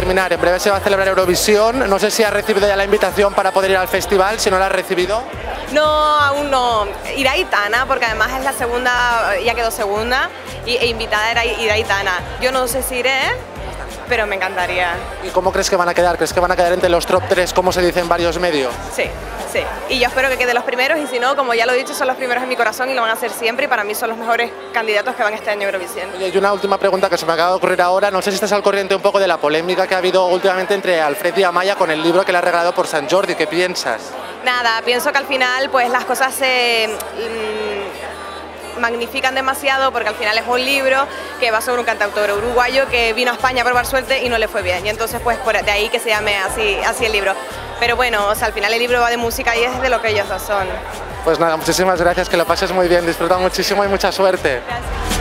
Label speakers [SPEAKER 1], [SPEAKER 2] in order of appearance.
[SPEAKER 1] terminar, en breve se va a celebrar Eurovisión, no sé si has recibido ya la invitación para poder ir al festival, si no la has recibido.
[SPEAKER 2] No, aún no. Irá Aitana, porque además es la segunda, ya quedó segunda, e invitada era Aitana. Yo no sé si iré, pero me encantaría.
[SPEAKER 1] ¿Y cómo crees que van a quedar? ¿Crees que van a quedar entre los top 3, como se dice en varios medios?
[SPEAKER 2] Sí, sí. Y yo espero que queden los primeros, y si no, como ya lo he dicho, son los primeros en mi corazón y lo van a hacer siempre, y para mí son los mejores candidatos que van este año a Eurovisión.
[SPEAKER 1] Oye, y una última pregunta que se me acaba de ocurrir ahora, no sé si estás al corriente un poco de la polémica que ha habido últimamente entre Alfred y Amaya con el libro que le ha regalado por Sant Jordi, ¿qué piensas?
[SPEAKER 2] Nada, pienso que al final pues las cosas se magnifican demasiado, porque al final es un libro que va sobre un cantautor uruguayo que vino a España a probar suerte y no le fue bien, y entonces pues de ahí que se llame así el libro. Pero bueno, o sea, al final el libro va de música y es de lo que ellos dos son.
[SPEAKER 1] Pues nada, muchísimas gracias, que lo pases muy bien, disfruta muchísimo y mucha suerte.
[SPEAKER 2] Gracias.